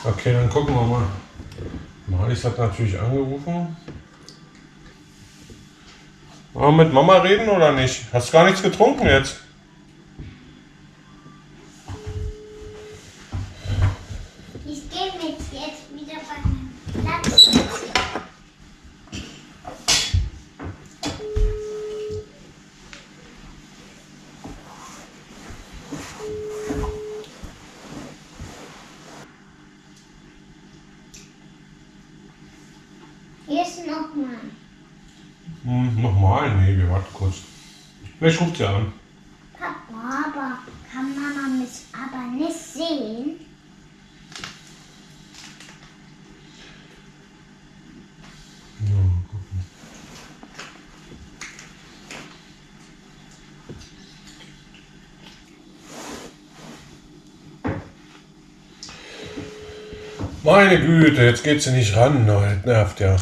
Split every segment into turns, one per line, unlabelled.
Okay, dann gucken wir mal. Marlies hat natürlich angerufen. Wollen wir mit Mama reden oder nicht? Hast gar nichts getrunken jetzt?
Ich gehe jetzt wieder bei meinem Platz. Hier ist nochmal.
Nochmal? Nee, wir warten kurz. Vielleicht ruft sie an.
Papa, aber kann Mama mich aber nicht sehen?
Meine Güte, jetzt geht sie nicht ran. Oh, das nervt ja.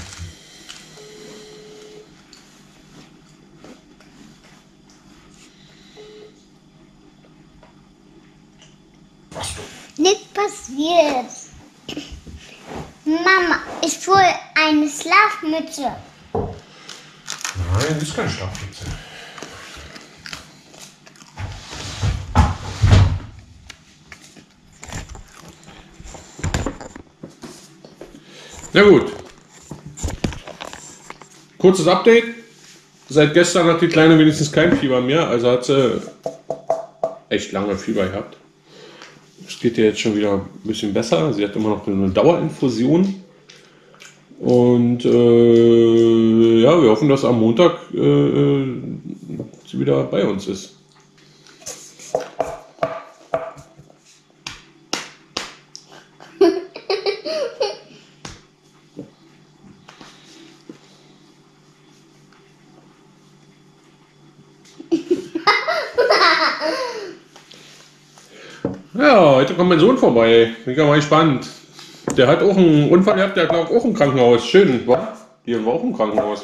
Nichts passiert. Mama, ich hole eine Schlafmütze.
Nein, das ist kein Schlafmütze. Na gut. Kurzes Update. Seit gestern hat die Kleine wenigstens kein Fieber mehr. Also hat sie echt lange Fieber gehabt. Es geht ihr jetzt schon wieder ein bisschen besser. Sie hat immer noch eine Dauerinfusion. Und ja, wir hoffen, dass am Montag sie wieder bei uns ist. Ja, heute kommt mein Sohn vorbei. Bin ich mal gespannt. Der hat auch einen Unfall gehabt, der hat auch im Krankenhaus. Schön, wa? Hier war auch im Krankenhaus.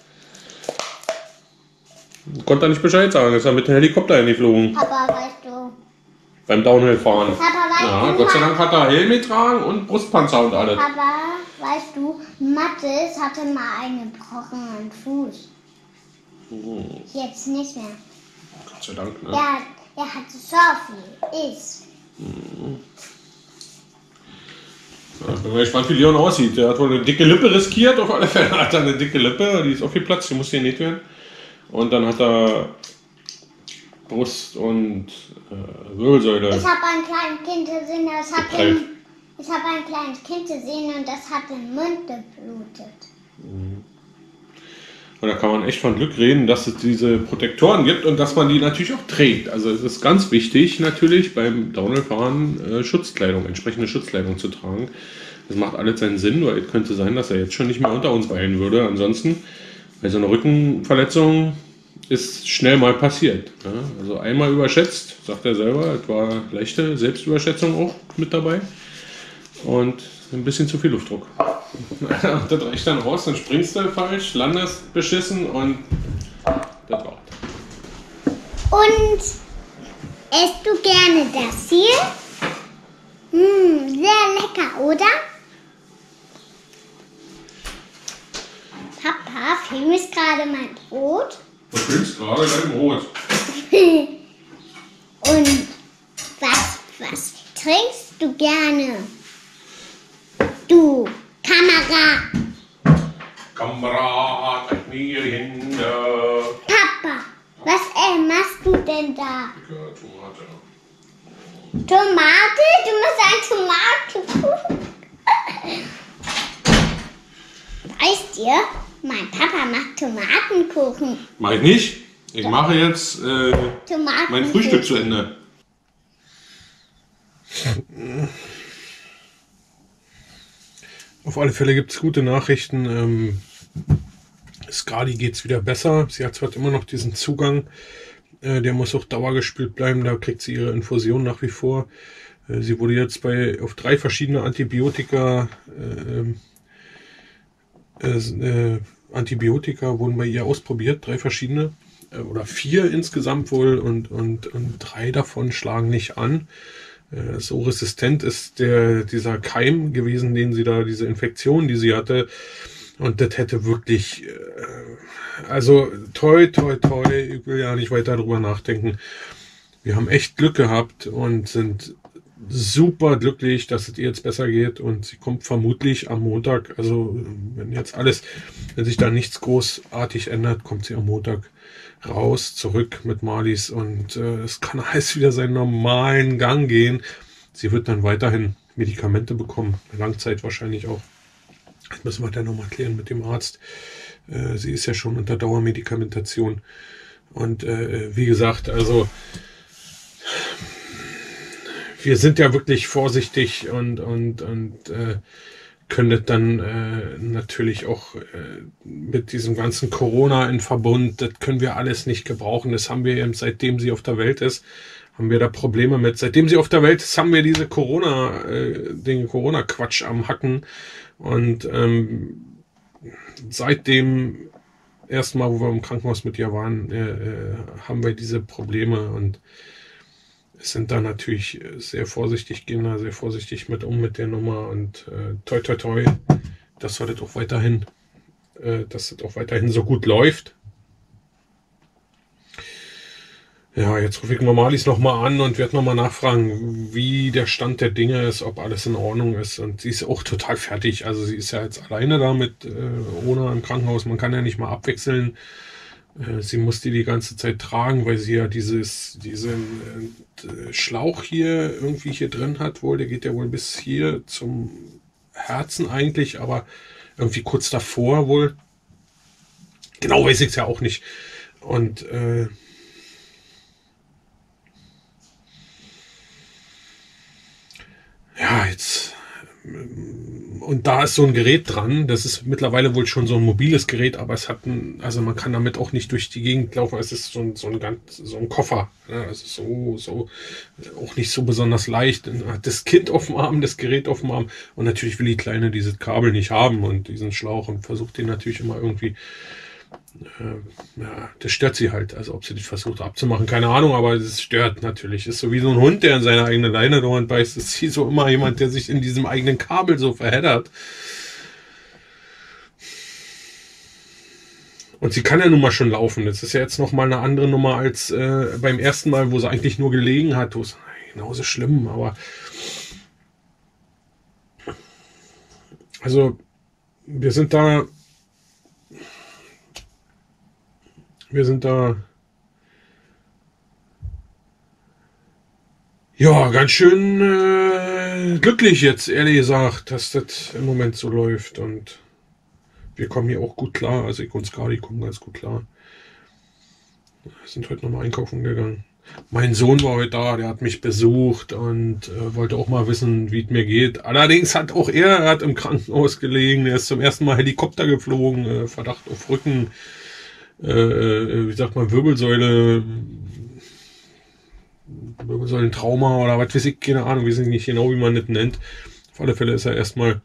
Konnte er nicht Bescheid sagen, ist er mit dem Helikopter hingeflogen.
Papa, weißt du?
Beim Downhill-Fahren.
Papa, weißt
Ja,
du?
Gott sei Dank hat er Helm getragen und Brustpanzer und alles.
Papa, weißt du, Mathis hatte mal einen gebrochenen Fuß. Jetzt nicht mehr.
Gott sei Dank, ne?
Er hatte so viel.
Ja, bin mal gespannt, wie Leon aussieht. Der hat wohl eine dicke Lippe riskiert, auf alle Fälle hat er eine dicke Lippe, die ist aufgeplatzt, die muss hier genäht werden. Und dann hat er Brust und Wirbelsäule.
Ich habe ein kleines Kind gesehen, und das hat den Mund geblutet.
Und da kann man echt von Glück reden, dass es diese Protektoren gibt und dass man die natürlich auch trägt. Also es ist ganz wichtig natürlich beim Downhill-Fahren Schutzkleidung, entsprechende Schutzkleidung zu tragen. Das macht alles seinen Sinn, weil es könnte sein, dass er jetzt schon nicht mehr unter uns weilen würde. Ansonsten, bei so einer Rückenverletzung ist schnell mal passiert. Ja? Also einmal überschätzt, sagt er selber, es war leichte Selbstüberschätzung auch mit dabei und ein bisschen zu viel Luftdruck. Das reicht dann raus, dann springst du falsch, landest beschissen und das war's.
Und isst du gerne das hier? Sehr lecker, oder? Papa, filmst gerade mein Brot?
Du filmst gerade dein Brot.
Und was trinkst du gerne? Du, Kamera.
Kamerad, halt mir die Hände.
Papa, was machst du denn da?
Dicke Tomate.
Tomate? Du musst ein Tomatenkuchen. Weißt ihr, mein Papa macht Tomatenkuchen.
Mach ich nicht. Ich mache jetzt mein Frühstück zu Ende. Auf alle Fälle gibt es gute Nachrichten. Skadi geht es wieder besser. Sie hat zwar immer noch diesen Zugang, der muss auch dauergespült bleiben. Da kriegt sie ihre Infusion nach wie vor. Sie wurde jetzt auf 3 verschiedene Antibiotika wurden bei ihr ausprobiert, 3 verschiedene oder 4 insgesamt wohl und 3 davon schlagen nicht an. so resistent ist dieser Keim gewesen, diese Infektion, die sie hatte. Und das hätte wirklich, also toi, toi, toi, ich will ja nicht weiter drüber nachdenken. Wir haben echt Glück gehabt und sind super glücklich, dass es ihr jetzt besser geht. Und sie kommt vermutlich am Montag, also wenn sich da nichts großartig ändert, kommt sie am Montag raus, zurück mit Marlies und es kann alles wieder seinen normalen Gang gehen. Sie wird dann weiterhin Medikamente bekommen, Langzeit wahrscheinlich auch. Das müssen wir dann nochmal klären mit dem Arzt. Sie ist ja schon unter Dauermedikamentation. Und wie gesagt, also wir sind ja wirklich vorsichtig und können das dann natürlich auch mit diesem ganzen Corona in Verbund, das können wir alles nicht gebrauchen. Das haben wir eben, seitdem sie auf der Welt ist, haben wir da Probleme mit. Seitdem sie auf der Welt ist, haben wir diese den Corona-Quatsch am Hacken. Und seit dem ersten Mal, wo wir im Krankenhaus mit ihr waren, haben wir diese Probleme und sind da natürlich sehr vorsichtig, gehen da sehr vorsichtig mit der Nummer und toi toi toi, dass das auch weiterhin so gut läuft. Ja, jetzt rufe ich mal Marlies nochmal an und werde nochmal nachfragen, wie der Stand der Dinge ist, ob alles in Ordnung ist. Und sie ist auch total fertig. Also sie ist ja jetzt alleine da mit Ona im Krankenhaus. Man kann ja nicht mal abwechseln. Sie muss die ganze Zeit tragen, weil sie ja diesen Schlauch hier irgendwie hier drin hat. Der geht ja wohl bis hier zum Herzen eigentlich, aber irgendwie kurz davor wohl. Genau weiß ich es ja auch nicht. Und ja, und da ist so ein Gerät dran, das ist mittlerweile wohl schon so ein mobiles Gerät, aber also man kann damit auch nicht durch die Gegend laufen, es ist so ein Koffer, ja, also so auch nicht so besonders leicht, hat das Kind auf dem Arm, das Gerät auf dem Arm und natürlich will die Kleine dieses Kabel nicht haben und diesen Schlauch und versucht den natürlich immer irgendwie, ja, das stört sie halt, also ob sie das versucht abzumachen, keine Ahnung, aber es stört natürlich. Ist so wie so ein Hund, der in seine eigene Leine dauernd beißt, ist sie so immer jemand, der sich in diesem eigenen Kabel so verheddert. Und sie kann ja nun mal schon laufen. Das ist ja jetzt nochmal eine andere Nummer als beim ersten Mal, wo sie eigentlich nur gelegen hat, wo es genauso schlimm, aber also wir sind da ja ganz schön glücklich jetzt, ehrlich gesagt, dass das im Moment so läuft und wir kommen hier auch gut klar, also ich und Skadi kommen ganz gut klar. Wir sind heute nochmal einkaufen gegangen. Mein Sohn war heute da, der hat mich besucht und wollte auch mal wissen, wie es mir geht. Allerdings hat auch er im Krankenhaus gelegen, er ist zum ersten Mal Helikopter geflogen, Verdacht auf Rücken. Wie sagt man, Wirbelsäulentrauma oder was weiß ich, keine Ahnung, wir wissen nicht genau, wie man das nennt. Auf alle Fälle ist er erstmal,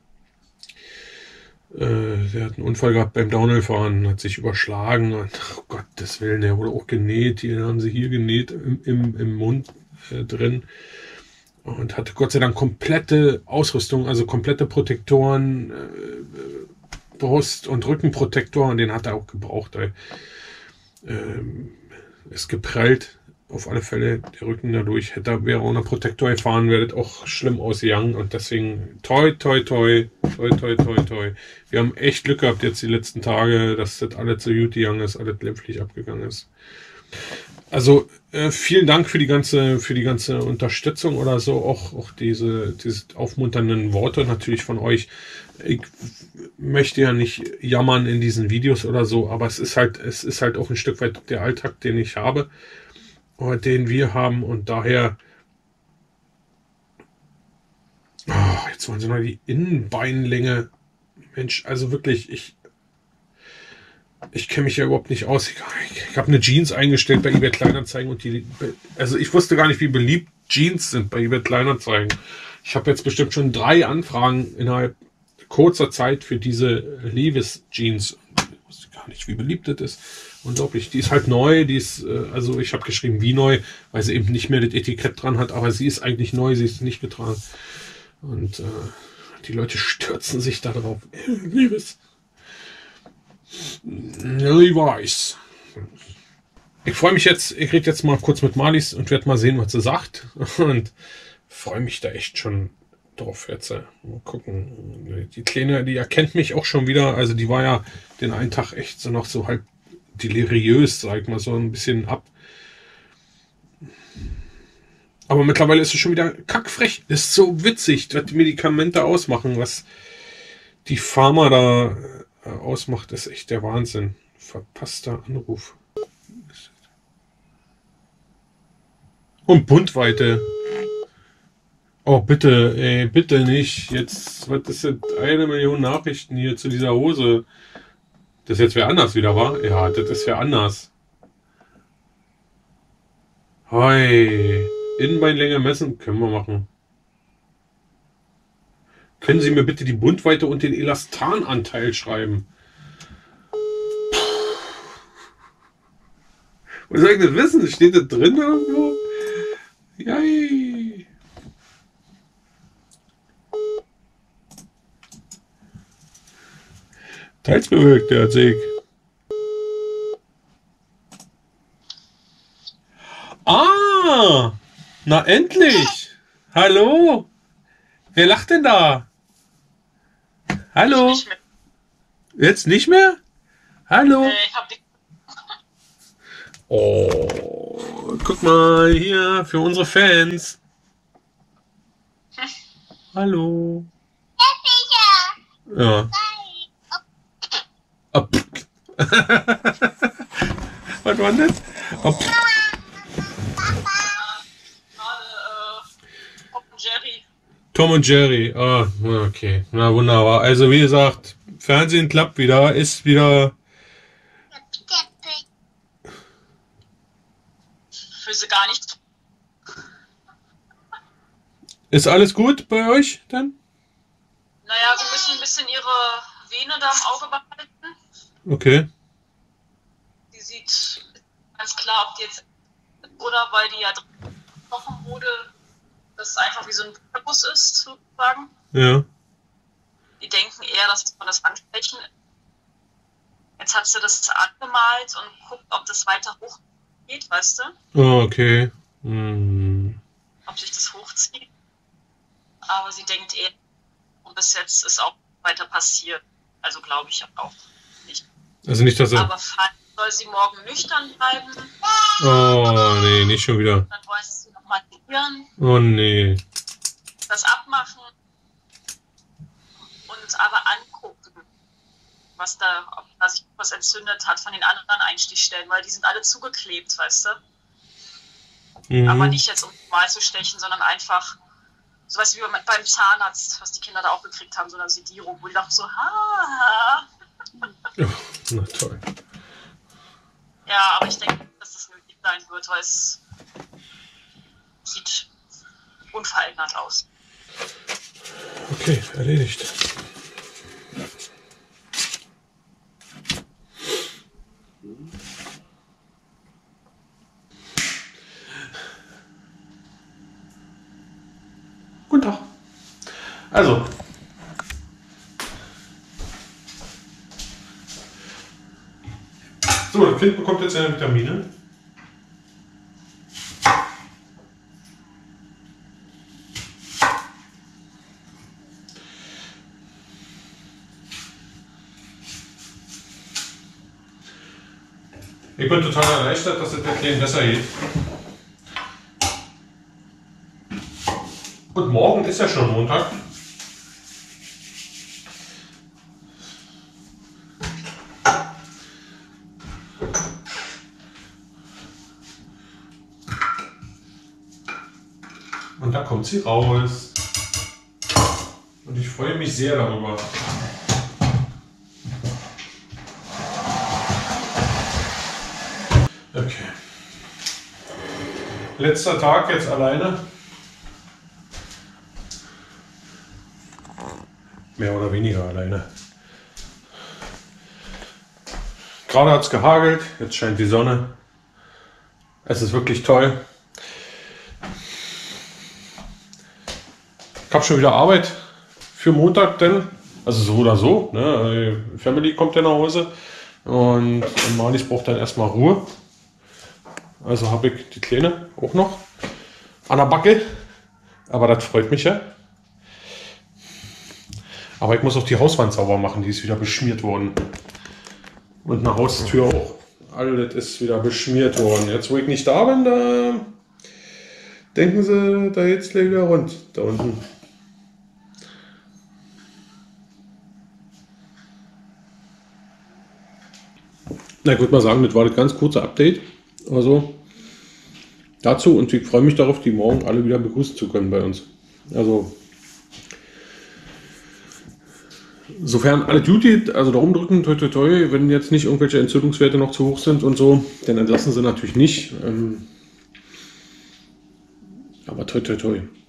der hat einen Unfall gehabt beim Downhillfahren, hat sich überschlagen und, oh Gottes Willen, der wurde auch genäht, den haben sie hier genäht im Mund drin und hatte Gott sei Dank komplette Ausrüstung, also komplette Protektoren, Brust- und Rückenprotektor und den hat er auch gebraucht. Ist geprellt, auf alle Fälle der Rücken dadurch. Wäre ohne Protektor gefahren, wäre das auch schlimm ausgegangen und deswegen toi, toi, toi, toi, toi, toi, toi. Wir haben echt Glück gehabt jetzt die letzten Tage, dass das alles so gut gegangen ist, alles glimpflich abgegangen ist. Also vielen Dank für die ganze Unterstützung oder so, auch diese aufmunternden Worte natürlich von euch. Ich möchte ja nicht jammern in diesen Videos oder so, aber es ist halt auch ein Stück weit der Alltag, den ich habe oder den wir haben und daher jetzt wollen sie noch die Innenbeinlänge. Mensch, also wirklich, ich kenne mich ja überhaupt nicht aus. Ich habe eine Jeans eingestellt bei eBay Kleinanzeigen und also ich wusste gar nicht, wie beliebt Jeans sind bei eBay Kleinanzeigen. Ich habe jetzt bestimmt schon 3 Anfragen innerhalb kurzer Zeit für diese Levi's Jeans. Ich wusste gar nicht, wie beliebt das ist. Unglaublich. Die ist halt neu, die ist, also ich habe geschrieben wie neu, weil sie eben nicht mehr das Etikett dran hat, aber sie ist eigentlich neu, sie ist nicht getragen. Und die Leute stürzen sich da drauf. Liebes Levi's. Ich freue mich jetzt, ich rede jetzt mal kurz mit Marlies und werde mal sehen, was sie sagt. Und freue mich da echt schon drauf jetzt. Mal gucken. Die Kleine, die erkennt mich auch schon wieder. Also die war ja den einen Tag echt so noch so halt deliriös, sag ich mal, so ein bisschen ab. Aber mittlerweile ist sie schon wieder kackfrech. Ist so witzig, was die Medikamente ausmachen, was die Pharma da ausmacht, ist echt der Wahnsinn. Verpasster Anruf. Und Bundweite. Oh, bitte, ey, bitte nicht. Jetzt, was ist jetzt 1 Million Nachrichten hier zu dieser Hose? Das jetzt wer anders wieder war? Ja, das ist wer anders. Hoi. Innenbeinlänge messen? Können wir machen. Können Sie mir bitte die Bundweite und den Elastananteil schreiben? Wo soll ich das wissen? Steht das drin irgendwo? Yay. Teils bewirkt, der Sieg. Ah! Na endlich! Hallo! Wer lacht denn da? Hallo? Jetzt nicht mehr? Hallo?
Ich hab die
Oh, guck mal hier für unsere Fans. Hallo. Ja. Op. Was war das? Op.
Jerry.
Tom und Jerry. Ah, okay. Na wunderbar. Also wie gesagt, Fernsehen klappt wieder, ist wieder.
Für sie gar nicht.
Ist alles gut bei euch dann?
Naja, wir müssen ein bisschen ihre Vene da im Auge behalten.
Okay.
Die sieht ganz klar, ob die jetzt oder weil die ja gebrochen wurde, dass es einfach wie so ein Bus ist, sozusagen.
Ja.
Die denken eher, dass man das ansprechen. Jetzt hat sie das angemalt und guckt, ob das weiter hoch geht, weißt du?
Oh, okay. Hm.
Ob sich das hochzieht. Aber sie denkt eher, und bis jetzt ist auch weiter passiert. Also glaube ich auch nicht.
Also nicht, dass er.
Aber falls soll sie morgen nüchtern bleiben.
Oh, nee, nicht schon wieder.
Dann wollen sie nochmal probieren,
Oh, nee.
das abmachen und aber angucken, was da, ob da sich was entzündet hat von den anderen Einstichstellen, weil die sind alle zugeklebt, weißt du?
Mhm.
Aber nicht jetzt um mal zu stechen, sondern einfach sowas wie beim Zahnarzt, was die Kinder da auch gekriegt haben, so eine Sedierung, wo die dachten so, ha.
Oh, na toll.
Ja, aber ich denke, dass das nötig sein wird, weil es sieht unverändert aus.
Okay, erledigt. Guten Tag. Also. So, das Kind bekommt jetzt seine Vitamine. Ich bin total erleichtert, dass es der Kleinen besser geht. Und morgen ist ja schon Montag. Und da kommt sie raus. Und ich freue mich sehr darüber. Okay. Letzter Tag jetzt alleine. Mehr oder weniger alleine. Gerade hat es gehagelt, jetzt scheint die Sonne. Es ist wirklich toll. Ich habe schon wieder Arbeit für Montag, denn, also so oder so, ne? Die Family kommt ja nach Hause und Marlies braucht dann erstmal Ruhe. Also habe ich die Kleine auch noch an der Backe, aber das freut mich ja. Aber ich muss auch die Hauswand sauber machen, die ist wieder beschmiert worden. Und eine Haustür auch. Alles ist wieder beschmiert worden. Jetzt, wo ich nicht da bin, da denken sie, da geht's gleich wieder rund, da unten. Na, ich würde mal sagen, das war das ganz kurze Update. Also dazu, und ich freue mich darauf, die morgen alle wieder begrüßen zu können bei uns. Also sofern alle Duty, also Daumen drücken, toi toi toi, wenn jetzt nicht irgendwelche Entzündungswerte noch zu hoch sind und so, dann entlassen sie natürlich nicht. Aber toi toi toi.